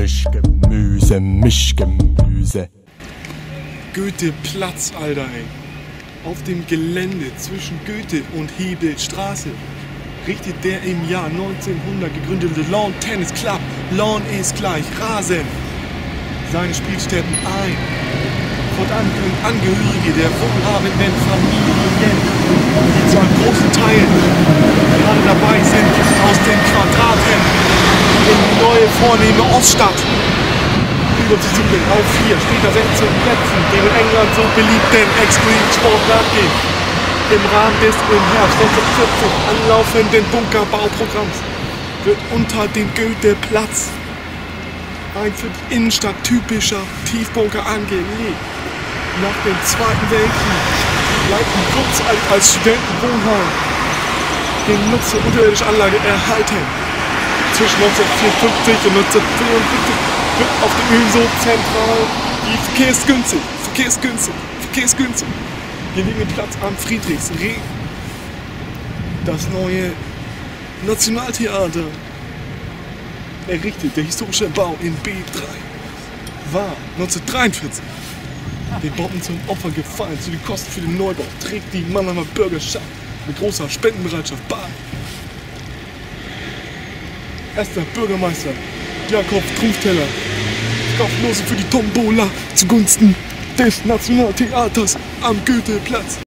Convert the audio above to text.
Mischgemüse, Mischgemüse. Goetheplatz, Alter, ey. Auf dem Gelände zwischen Goethe und Hebelstraße richtet der im Jahr 1900 gegründete Lawn Tennis Club, Lawn ist gleich Rasen, seine Spielstätten ein. Fortan können Angehörige der wohlhabenden Familien, die zu einem großen Teil gerade dabei sind, aus den Quadraten in die neue vornehme Oststadt überzusiedeln auf 4, später 16 Plätzen, den in England so beliebten Extreme Sport Rugby im Rahmen des im Herbst 1940 anlaufenden Bunkerbauprogramms wird unter dem Goetheplatz ein für die Innenstadt typischer Tiefbunker angelegt. Nach dem Zweiten Weltkrieg bleibt die Grundzeit als Studentenwohnheim den Nutz der unterirdischen Anlage erhalten. Zwischen 1954 und 1954 wird auf dem Öl so zentral die verkehrsgünstig gelegene Platz am Friedrichsring. Das neue Nationaltheater, errichtet, der historische Bau in B3, war 1943 den Bomben zum Opfer gefallen. Zu den Kosten für den Neubau trägt die Mannheimer Bürgerschaft mit großer Spendenbereitschaft bei. Erster Bürgermeister Jakob Trumpfteller kauft Lose für die Tombola zugunsten des Nationaltheaters am Goetheplatz.